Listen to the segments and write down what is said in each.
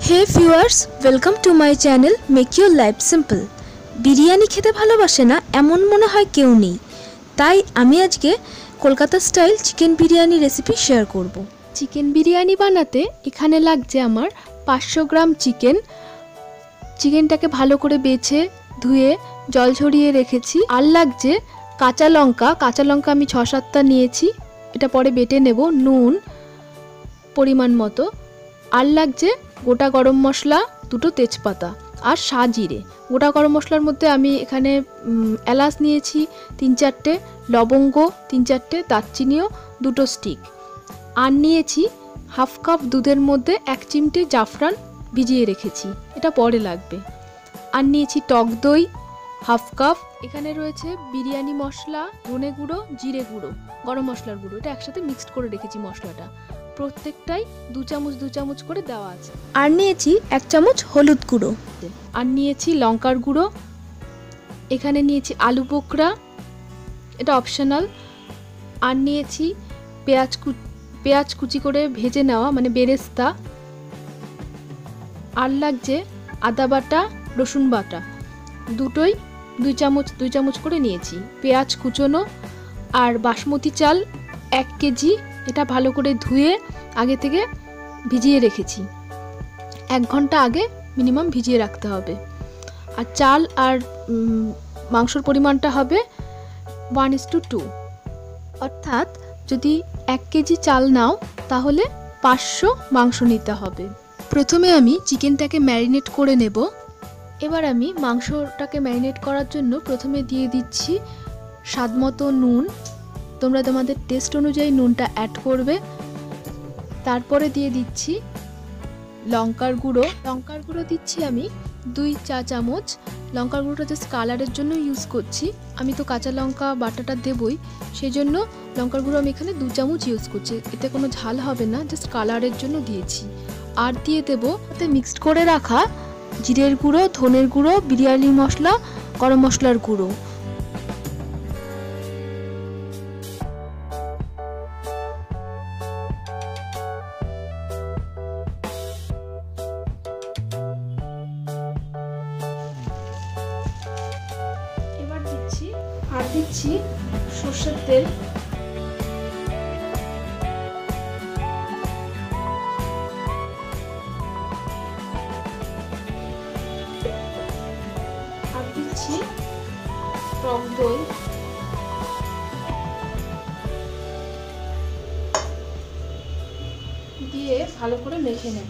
Hey viewers, welcome to my channel make your life simple. Biryani খেতে ভালোবাসে না এমন মনে হয় কেউ নেই, তাই আমি আজকে Kolkata style chicken biryani recipe share করব। চিকেন বিরিয়ানি বানাতে এখানে লাগছে আমার 500 গ্রাম চিকেনটাকে ভালো করে বেছে ধুয়ে জল ঝরিয়ে রেখেছি। আর লাগছে কাঁচা লঙ্কা আমি 6-7টা নিয়েছি, এটা পরে বেটে নেব। নুন পরিমাণ মতো। আর লাগছে গোটা গরম মশলা, 2টো তেজপাতা আর সাজিরে। গোটা গরম মশলার মধ্যে আমি এখানে এলাচ নিয়েছি 3-4টে, লবঙ্গ 3-4টে, দারচিনিও 2টো স্টিক। আর নিয়েছি হাফ কাপ দুধের মধ্যে 1 চিমটে জাফরান ভিজিয়ে রেখেছি, এটা পরে লাগবে। আর নিয়েছি টক দই হাফ কাপ। এখানে রয়েছে বিরিয়ানি মশলা, ধনে গুঁড়ো, জিরে গুঁড়ো, গরম মশলার গুঁড়ো, এটা একসাথে মিক্সড করে রেখেছি মশলাটা। প্রত্যেকটাই 2 চামচ করে দেওয়া আছে। আর নিয়েছি 1 চামচ হলুদ গুঁড়ো। আর নিয়েছি লঙ্কার গুঁড়ো। এখানে নিয়েছি আলু বোখরা, এটা অপশনাল। আর নিয়েছি পেঁয়াজ কুচি করে ভেজে নেওয়া, মানে বেরেস্তা। আর লাগছে আদা বাটা, রসুন বাটা, দুটোই 2 চামচ করে নিয়েছি। পেঁয়াজ কুচোনো। আর বাসমতি চাল 1 কেজি, এটা ভালো করে ধুয়ে আগে থেকে ভিজিয়ে রেখেছি, 1 ঘন্টা আগে মিনিমাম ভিজিয়ে রাখতে হবে। আর চাল আর মাংসর পরিমাণটা হবে 1:2, অর্থাৎ যদি 1 কেজি চাল নাও তাহলে 500 মাংস নিতে হবে। প্রথমে আমি চিকেনটাকে ম্যারিনেট করে নেব। এবার আমি মাংসটাকে ম্যারিনেট করার জন্য প্রথমে দিয়ে দিচ্ছি স্বাদমতো নুন। তোমরা তোমাদের টেস্ট অনুযায়ী নুনটা অ্যাড করবে। তারপরে দিয়ে দিচ্ছি লঙ্কার গুঁড়ো দিচ্ছি আমি 2 চা চামচ। লঙ্কার গুঁড়োটা জাস্ট কালারের জন্য ইউজ করছি, আমি তো কাঁচা লঙ্কা বাটাটা দেবই, সেই জন্য লঙ্কার গুঁড়ো আমি এখানে 2 চামচ ইউজ করছি। এতে কোনো ঝাল হবে না, জাস্ট কালারের জন্য দিয়েছি। আর দিয়ে দেবো এতে মিক্সড করে রাখা জিরের গুঁড়ো, ধনের গুঁড়ো, বিরিয়ানি মশলা, গরম মশলার গুঁড়ো। এবার দিচ্ছি সরষের তেল। আর দিচ্ছি টক দই। দিয়ে ভালো করে মেখে নেব।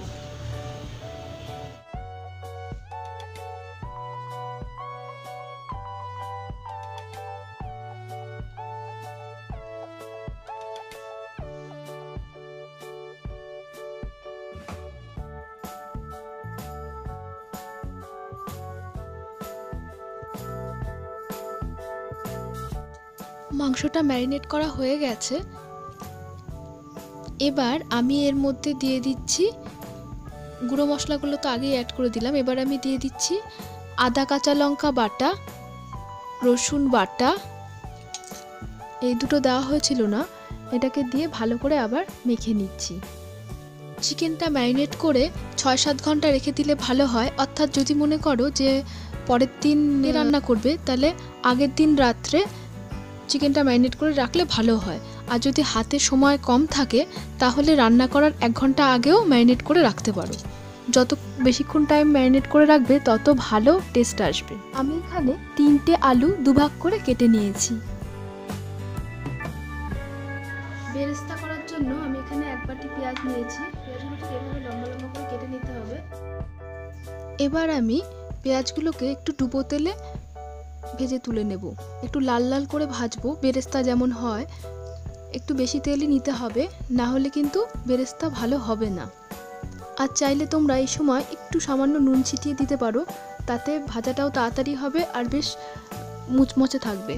মাংসটা ম্যারিনেট করা হয়ে গেছে। এবার আমি এর মধ্যে দিয়ে দিচ্ছি গুঁড়ো মশলাগুলো, তো আগেই অ্যাড করে দিলাম। এবার আমি দিয়ে দিচ্ছি আদা কাঁচা লঙ্কা বাটা, রসুন বাটা, এই দুটো দেওয়া হয়েছিল না, এটাকে দিয়ে ভালো করে আবার মেখে নিচ্ছি। চিকেনটা ম্যারিনেট করে 6-7 ঘন্টা রেখে দিলে ভালো হয়। অর্থাৎ যদি মনে করো যে পরের দিন রান্না করবে, তাহলে আগের দিন রাত্রে চিকেনটা ম্যারিনেট করে রাখলে ভালো হয়। আর যদি হাতে সময় কম থাকে তাহলে রান্না করার 1 ঘন্টা আগেও ম্যারিনেট করে রাখতে পারো। যত বেশিক্ষণ টাইম ম্যারিনেট করে রাখবে তত ভালো টেস্ট আসবে। আমি এখানে 3টে আলু 2 ভাগ করে কেটে নিয়েছি। বেরেস্তা করার জন্য আমি এখানে 1 বাটি পেঁয়াজ নিয়েছি। পেঁয়াজগুলোকে এভাবে লম্বা লম্বা করে কেটে নিতে হবে। এবার আমি পেঁয়াজগুলোকে একটু ডুবো তেলে ভেজে তুলে নেব। একটু লাল লাল করে ভাজবো, বেরেস্তা যেমন হয়। একটু বেশি তেলই নিতে হবে, না হলে কিন্তু বেরেস্তা ভালো হবে না। আর চাইলে তোমরা এই সময় একটু সামান্য নুন ছিটিয়ে দিতে পারো, তাতে ভাজাটাও তাড়াতাড়ি হবে আর বেশ মুচমচে থাকবে।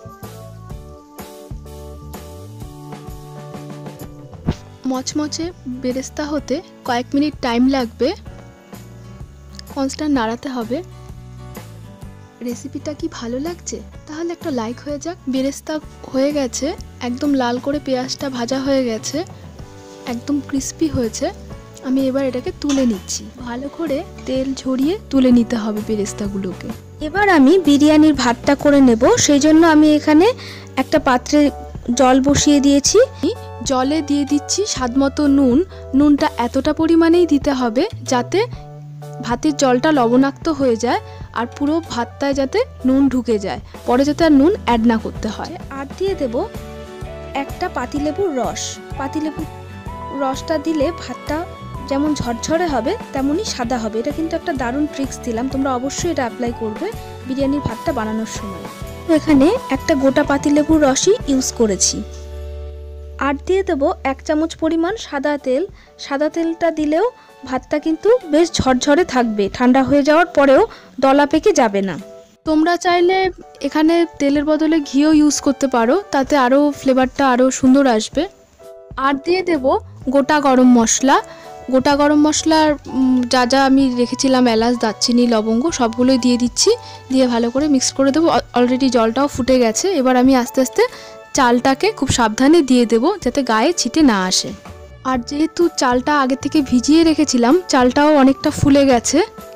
মচমচে বেরেস্তা হতে কয়েক মিনিট টাইম লাগবে, কনস্ট্যান্ট নাড়াতে হবে। রেসিপিটা কি ভালো লাগছে? তাহলে একটা লাইক হয়ে যাক। বেরেস্তা হয়ে গেছে, একদম লাল করে পেঁয়াজটা ভাজা হয়ে গেছে, একদম ক্রিস্পি হয়েছে। আমি এবার এটাকে তুলে নিচ্ছি। ভালো করে তেল ঝরিয়ে তুলে নিতে হবে বেরেস্তাগুলোকে। এবার আমি বিরিয়ানির ভাতটা করে নেব, সেই জন্য আমি এখানে একটা পাত্রে জল বসিয়ে দিয়েছি। জলে দিয়ে দিচ্ছি স্বাদমতো নুন। নুনটা এতটা পরিমাণেই দিতে হবে যাতে ভাতের জলটা লবণাক্ত হয়ে যায় আর পুরো ভাতটায় যাতে নুন ঢুকে যায়, পরে যাতে আর নুন অ্যাড না করতে হয়। আর দিয়ে দেব একটা পাতিলেবুর রস। পাতিলেবুর রসটা দিলে ভাতটা যেমন ঝরঝরে হবে তেমনই সাদা হবে। এটা কিন্তু একটা দারুণ ট্রিক্স দিলাম, তোমরা অবশ্যই এটা অ্যাপ্লাই করবে বিরিয়ানির ভাতটা বানানোর সময়। এখানে একটা গোটা পাতিলেবুর রসই ইউজ করেছি। আর দিয়ে দেবো 1 চামচ পরিমাণ সাদা তেল। সাদা তেলটা দিলেও ভাতটা কিন্তু বেশ ঝরঝরে থাকবে, ঠান্ডা হয়ে যাওয়ার পরেও দলা পেকে যাবে না। তোমরা চাইলে এখানে তেলের বদলে ঘিও ইউজ করতে পারো, তাতে আরও ফ্লেভারটা আরও সুন্দর আসবে। আর দিয়ে দেব গোটা গরম মশলা। গোটা গরম মশলার যা যা আমি রেখেছিলাম, এলাচ, দারচিনি, লবঙ্গ, সবগুলোই দিয়ে দিচ্ছি। দিয়ে ভালো করে মিক্স করে দেবো। অলরেডি জলটাও ফুটে গেছে। এবার আমি আস্তে আস্তে চালটাকে খুব সাবধানে দিয়ে দেব যাতে গায়ে ছিটে না আসে। আর যেহেতু চালটা আগে থেকে ভিজিয়ে রেখেছিলাম, চালটাও অনেকটা ফুলে গেছে।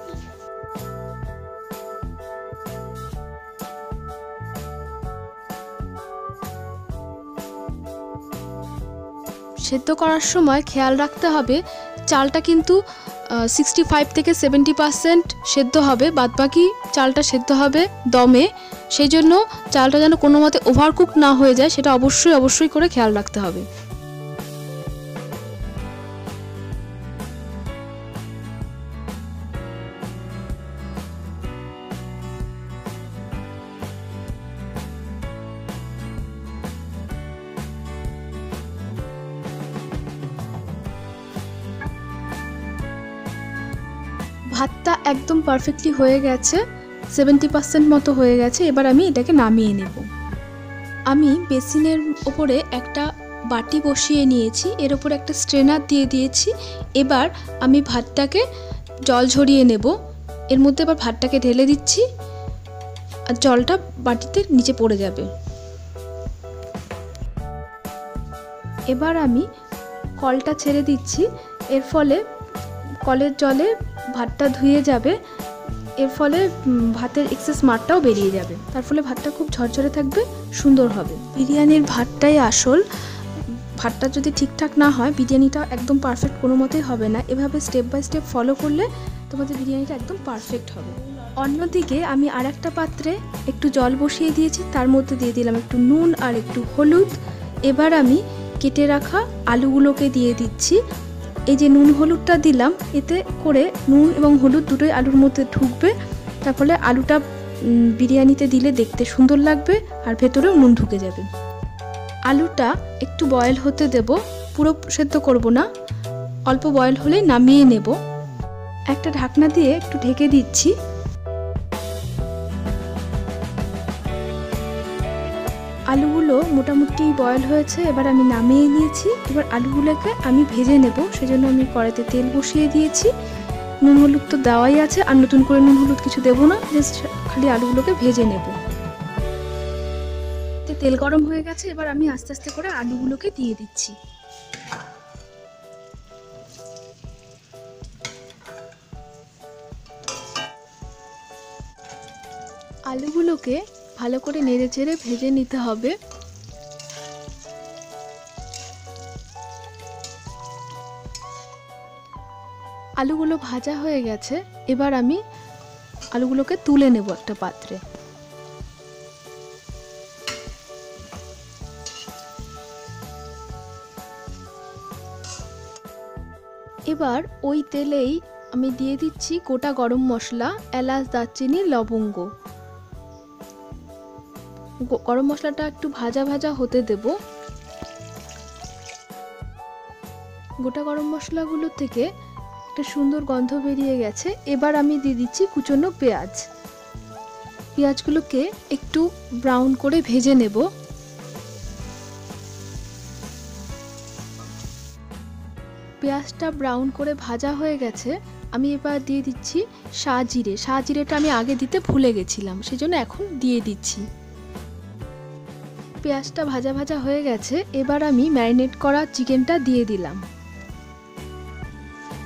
সেদ্ধ করার সময় খেয়াল রাখতে হবে চালটা কিন্তু 65 থেকে 70% সেদ্ধ হবে, বাদবাকি চালটা সেদ্ধ হবে দমে। সেই জন্য চালটা যেন কোনো মতে ওভারকুক না হয়ে যায়, সেটা অবশ্যই করে খেয়াল রাখতে হবে। ভাতটা একদম পারফেক্টলি হয়ে গেছে, 70% মতো হয়ে গেছে। এবার আমি এটাকে নামিয়ে নেব। আমি বেসিনের ওপরে একটা বাটি বসিয়ে নিয়েছি, এর ওপর একটা স্ট্রেনার দিয়ে দিয়েছি। এবার আমি ভাতটাকে জল ঝরিয়ে নেব। এর মধ্যে এবার ভাতটাকে ঢেলে দিচ্ছি আর জলটা বাটিতে নিচে পড়ে যাবে। এবার আমি কলটা ছেড়ে দিচ্ছি, এর ফলে কলের জলে ভাতটা ধুয়ে যাবে। এর ফলে ভাতের এক্সেস মারটাও বেরিয়ে যাবে, তার ফলে ভাতটা খুব ঝরঝরে থাকবে, সুন্দর হবে। বিরিয়ানির ভাতটাই আসল। ভাতটা যদি ঠিকঠাক না হয় বিরিয়ানিটা একদম পারফেক্ট কোনো মতেই হবে না। এভাবে স্টেপ বাই স্টেপ ফলো করলে তোমাদের বিরিয়ানিটা একদম পারফেক্ট হবে। অন্যদিকে আমি আর একটা পাত্রে একটু জল বসিয়ে দিয়েছি, তার মধ্যে দিয়ে দিলাম একটু নুন আর একটু হলুদ। এবার আমি কেটে রাখা আলুগুলোকে দিয়ে দিচ্ছি। এই যে নুন হলুদটা দিলাম, এতে করে নুন এবং হলুদ দুটোই আলুর মধ্যে ঢুকবে, তার ফলে আলুটা বিরিয়ানিতে দিলে দেখতে সুন্দর লাগবে আর ভেতরেও নুন ঢুকে যাবে। আলুটা একটু বয়েল হতে দেব, পুরো সেদ্ধ করব না, অল্প বয়েল হলেই নামিয়ে নেব। একটা ঢাকনা দিয়ে একটু ঢেকে দিচ্ছি। আলুগুলো মোটামুটি বয়েল হয়েছে, এবার আমি নামিয়ে নিয়েছি। এবার আলুগুলোকে আমি ভেজে নেব, সেজন্য আমি কড়াইতে তেল বসিয়ে দিয়েছি। নুন হলুদ তো দেওয়াই আছে, আর নতুন করে নুন হলুদ কিছু দেবো না, জাস্ট খালি আলুগুলোকে ভেজে নেব। তেল গরম হয়ে গেছে, এবার আমি আস্তে আস্তে করে আলুগুলোকে দিয়ে দিচ্ছি। আলুগুলোকে ভালো করে নেড়ে চেড়ে ভেজে নিতে হবে। আলুগুলো ভাজা হয়ে গেছে, এবার আমি আলুগুলোকে তুলে নেব একটা পাত্রে। এবার ওই তেলেই আমি দিয়ে দিচ্ছি গোটা গরম মশলা, এলাচ, দারচিনি, লবঙ্গ। গরম মশলাটা একটু ভাজা ভাজা হতে দেব। গোটা গরম মশলাগুলো থেকে একটা সুন্দর গন্ধ বেরিয়ে গেছে। এবার আমি দিয়ে দিচ্ছি কুচনো পেঁয়াজ। পেঁয়াজগুলোকে একটু ব্রাউন করে ভেজে নেব। পেঁয়াজটা ব্রাউন করে ভাজা হয়ে গেছে, আমি এবার দিয়ে দিচ্ছি শাহজিরে। শাহজিরেটা আমি আগে দিতে ভুলে গেছিলাম, সেজন্য এখন দিয়ে দিচ্ছি। পেঁয়াজটা ভাজা ভাজা হয়ে গেছে, এবার আমি ম্যারিনেট করা চিকেনটা দিয়ে দিলাম।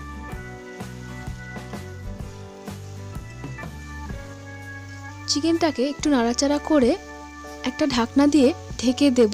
চিকেনটাকে একটু নাড়াচাড়া করে একটা ঢাকনা দিয়ে ঢেকে দেব।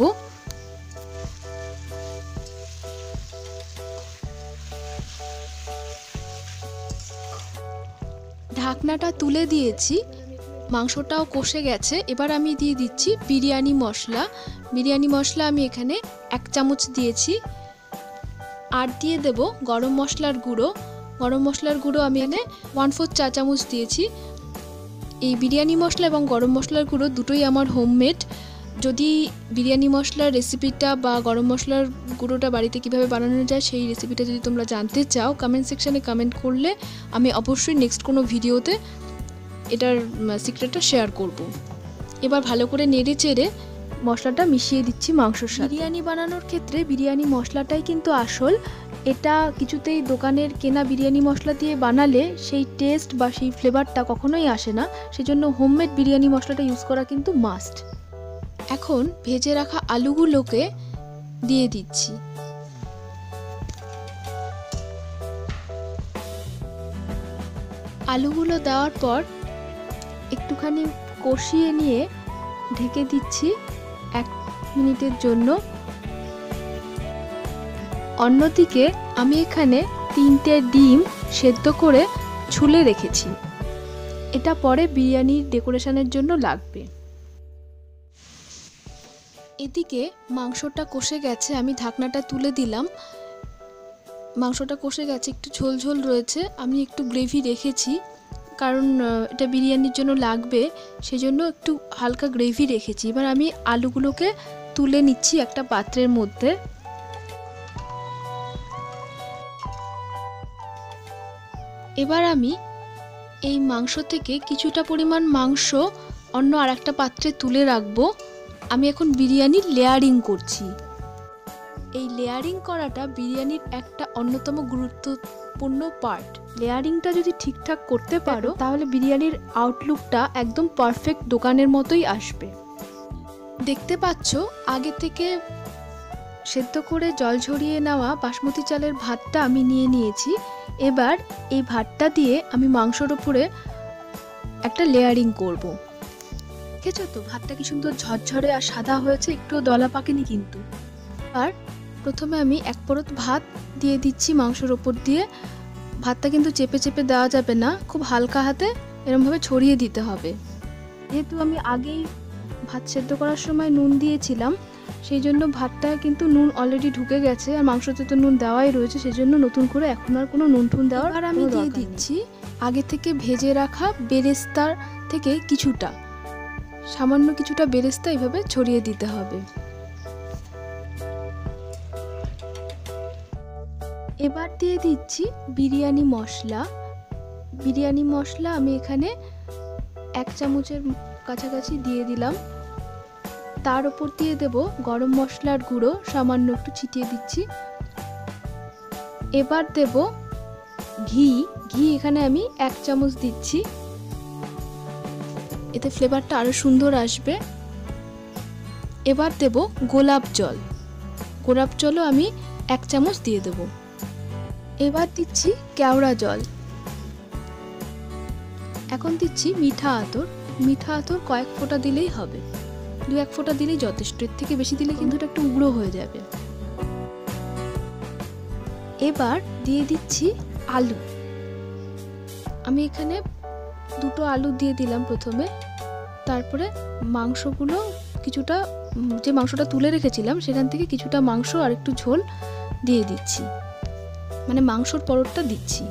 ঢাকনাটা তুলে দিয়েছি, মাংসটাও কষে গেছে। এবার আমি দিয়ে দিচ্ছি বিরিয়ানি মশলা। বিরিয়ানি মশলা আমি এখানে 1 চামচ দিয়েছি। আর দিয়ে দেব গরম মশলার গুঁড়ো। গরম মশলার গুঁড়ো আমি এখানে 1/4 চা চামচ দিয়েছি। এই বিরিয়ানি মশলা এবং গরম মশলার গুঁড়ো দুটোই আমার হোমমেড। যদি বিরিয়ানি মশলার রেসিপিটা বা গরম মশলার গুঁড়োটা বাড়িতে কিভাবে বানানো যায় সেই রেসিপিটা যদি তোমরা জানতে চাও, কমেন্ট সেকশানে কমেন্ট করলে আমি অবশ্যই নেক্সট কোনো ভিডিওতে এটার সিক্রেটটা শেয়ার করব। এবার ভালো করে নেড়ে চেড়ে মশলাটা মিশিয়ে দিচ্ছি মাংসর সাথে। বিরিয়ানি বানানোর ক্ষেত্রে বিরিয়ানি মশলাটাই কিন্তু আসল। এটা কিছুতেই দোকানের কেনা বিরিয়ানি মশলা দিয়ে বানালে সেই টেস্ট বা সেই ফ্লেভারটা কখনোই আসে না। সেজন্য হোমমেড বিরিয়ানি মশলাটা ইউজ করা কিন্তু মাস্ট। এখন ভেজে রাখা আলুগুলোকে দিয়ে দিচ্ছি। আলুগুলো দেওয়ার পর একটুখানি কষিয়ে নিয়ে ঢেকে দিচ্ছি 1 মিনিটের জন্য। অন্যদিকে আমি এখানে 3টে ডিম সেদ্ধ করে ছুলে রেখেছি। এটা পরে বিরিয়ানির ডেকোরেশনের জন্য লাগবে। এদিকে মাংসটা কষে গেছে, আমি ঢাকনাটা তুলে দিলাম। মাংসটা কষে গেছে, একটু ঝোল ঝোল রয়েছে। আমি একটু গ্রেভি রেখেছি, কারণ এটা বিরিয়ানির জন্য লাগবে, সেজন্য একটু হালকা গ্রেভি রেখেছি। এবার আমি আলুগুলোকে তুলে নিচ্ছি একটা পাত্রের মধ্যে। এবার আমি এই মাংস থেকে কিছুটা পরিমাণ মাংস অন্য আরেকটা পাত্রে তুলে রাখবো। আমি এখন বিরিয়ানির লেয়ারিং করছি। এই লেয়ারিং করাটা বিরিয়ানির একটা অন্যতম গুরুত্বপূর্ণ পার্ট। লেয়ারিংটা যদি ঠিকঠাক করতে পারো তাহলে বিরিয়ানির আউটলুকটা একদম পারফেক্ট দোকানের মতোই আসবে। দেখতে পাচ্ছ আগে থেকে সেদ্ধ করে জল ঝরিয়ে নেওয়া বাসমতি চালের ভাতটা আমি নিয়ে নিয়েছি। এবার এই ভাতটা দিয়ে আমি মাংসর উপরে একটা লেয়ারিং করব। দেখেছো তো ভাতটা কি সুন্দর ঝরঝরে আর সাদা হয়েছে, একটু দলা পাকেনি কিন্তু। আর প্রথমে আমি 1 পরত ভাত দিয়ে দিচ্ছি মাংসের ওপর দিয়ে। ভাতটা কিন্তু চেপে চেপে দেওয়া যাবে না, খুব হালকা হাতে এরমভাবে ছড়িয়ে দিতে হবে। যেহেতু আমি আগেই ভাত সেদ্ধ করার সময় নুন দিয়েছিলাম, সেই জন্য ভাতটা কিন্তু নুন অলরেডি ঢুকে গেছে, আর মাংসতে তো নুন দেওয়াই রয়েছে, সেজন্য নতুন করে এখন আর কোনো নুন টুন দেওয়ার। আর আমি দিয়ে দিচ্ছি আগে থেকে ভেজে রাখা বেরেস্তার থেকে কিছুটা, সামান্য কিছুটা বেরেস্তা এইভাবে ছড়িয়ে দিতে হবে। এবার দিয়ে দিচ্ছি বিরিয়ানি মশলা। বিরিয়ানি মশলা আমি এখানে 1 চামচের কাছাকাছি দিয়ে দিলাম। তার উপর দিয়ে দেব গরম মশলার গুঁড়ো, সামান্য একটু ছিটিয়ে দিচ্ছি। এবার দেব ঘি। ঘি এখানে আমি 1 চামচ দিচ্ছি, এতে ফ্লেভারটা আরো সুন্দর আসবে। এবার দেব গোলাপ জল। গোলাপ জলও আমি 1 চামচ দিয়ে দেব। এবার দিচ্ছি কেওড়া জল। এখন দিচ্ছি মিঠা আতর। মিঠা আতর কয়েক ফোঁটা দিলেই হবে, 2-1 ফোঁটা দিলেই যথেষ্ট। এর থেকে বেশি দিলে কিন্তু এটা একটু উগ্র হয়ে যাবে। এবার দিয়ে দিচ্ছি আলু। আমি এখানে 2টো আলু দিয়ে দিলাম প্রথমে। তারপরে মাংসগুলো কিছুটা, যে মাংসটা তুলে রেখেছিলাম সেখান থেকে কিছুটা মাংস আর একটু ঝোল দিয়ে দিচ্ছি, মানে মাংসর পরোটা দিচ্ছি।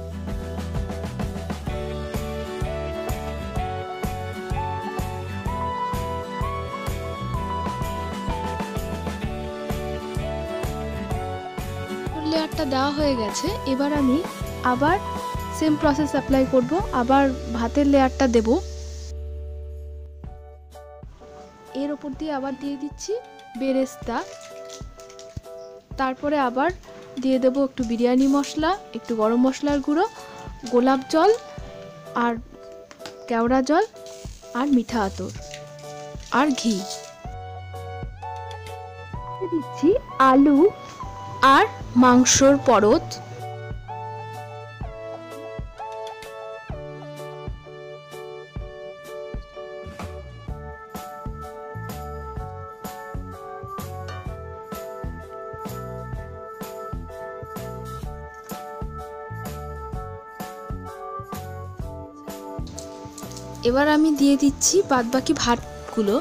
লেয়ারটা দেওয়া হয়ে গেছে। এবার আমি আবার সেম প্রসেস অ্যাপ্লাই করব, আবার ভাতের লেয়ারটা দেব। এর উপর দিয়ে আবার দিয়ে দিচ্ছি বেরেস্তা। তারপরে আবার দিয়ে দেব একটু বিরিয়ানি মশলা, একটু গরম মশলার গুঁড়ো, গোলাপ জল আর কেওড়া জল আর মিঠা আতর আর ঘি। দিচ্ছি আলু আর মাংসর পরত। এবার আমি দিয়ে দিচ্ছি বাদবাকি ভাতগুলো।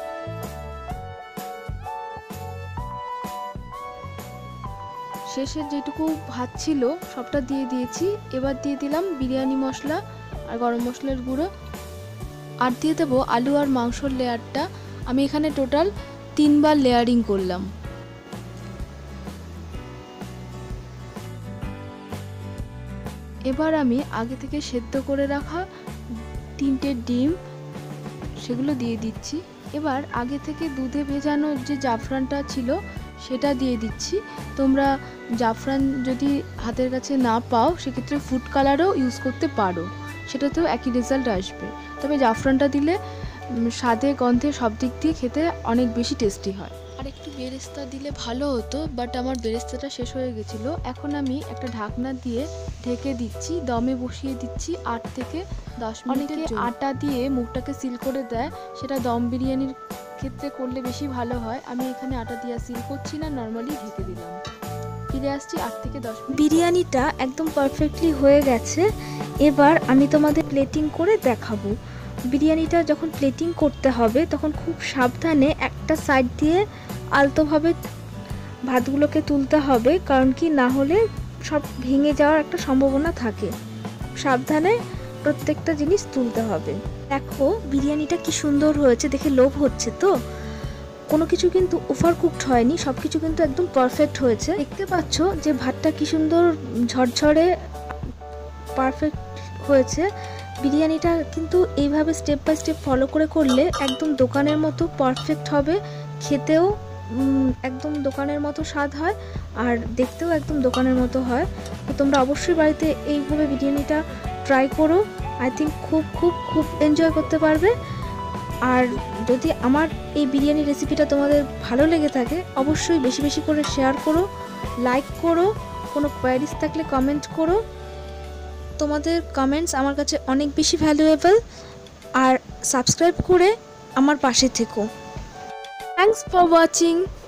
শেষে যেটুকু ভাত ছিল সবটা দিয়ে দিয়েছি। এবার দিয়ে দিলাম বিরিয়ানি মশলা আর গরম মশলার গুঁড়ো, আর দিয়ে দেবো আলু আর মাংসর লেয়ারটা। আমি এখানে টোটাল 3বার লেয়ারিং করলাম। এবার আমি আগে থেকে সেদ্ধ করে রাখা 3টে ডিম সেগুলো দিয়ে দিচ্ছি। এবার আগে থেকে দুধে ভেজানো যে জাফরানটা ছিল সেটা দিয়ে দিচ্ছি। তোমরা জাফরান যদি হাতের কাছে না পাও সেক্ষেত্রে ফুড কালারও ইউজ করতে পারো, সেটাতেও একই রেজাল্ট আসবে। তবে জাফরানটা দিলে স্বাদে গন্ধে সব দিক দিয়ে খেতে অনেক বেশি টেস্টি হয়। আর একটু বেরেস্তা দিলে ভালো হতো, বাট আমার বেরেস্তাটা শেষ হয়ে গেছিলো। এখন আমি একটা ঢাকনা দিয়ে ঢেকে দিচ্ছি, দমে বসিয়ে দিচ্ছি 8 থেকে 10 মিনিট। অনেকে আটা দিয়ে মুখটাকে সিল করে দেয়, সেটা দম বিরিয়ানির ক্ষেত্রে করলে বেশি ভালো হয়। আমি এখানে আটা দিয়ে সিল করছি না, নর্মালি ঢেকে দিলাম। ফিরে আসছি 8 থেকে 10 মিনিট। বিরিয়ানিটা একদম পারফেক্টলি হয়ে গেছে। এবার আমি তোমাদের প্লেটিং করে দেখাবো। বিরিয়ানিটা যখন প্লেটিং করতে হবে তখন খুব সাবধানে একটা সাইড দিয়ে আলতোভাবে ভাতগুলোকে তুলতে হবে, কারণ কি না হলে সব ভেঙে যাওয়ার একটা সম্ভাবনা থাকে। সাবধানে প্রত্যেকটা জিনিস তুলতে হবে। দেখো বিরিয়ানিটা কি সুন্দর হয়েছে, দেখে লোভ হচ্ছে তো। কোনো কিছু কিন্তু ওভার কুকড হয়নি, সব কিছু কিন্তু একদম পারফেক্ট হয়েছে। দেখতে পাচ্ছ যে ভাতটা কি সুন্দর ঝরঝরে পারফেক্ট হয়েছে। বিরিয়ানিটা কিন্তু এইভাবে স্টেপ বাই স্টেপ ফলো করে করলে একদম দোকানের মতো পারফেক্ট হবে, খেতেও একদম দোকানের মতো স্বাদ হয় আর দেখতেও একদম দোকানের মতো হয়। তো তোমরা অবশ্যই বাড়িতে এইভাবে বিরিয়ানিটা ট্রাই করো। আই থিঙ্ক খুব খুব খুব এনজয় করতে পারবে। আর যদি আমার এই বিরিয়ানি রেসিপিটা তোমাদের ভালো লেগে থাকে অবশ্যই বেশি বেশি করে শেয়ার করো, লাইক করো, কোনো কোয়ারিজ থাকলে কমেন্ট করো। তোমাদের কমেন্টস আমার কাছে অনেক বেশি ভ্যালুয়েবল। আর সাবস্ক্রাইব করে আমার পাশে থেকো। Thanks for watching.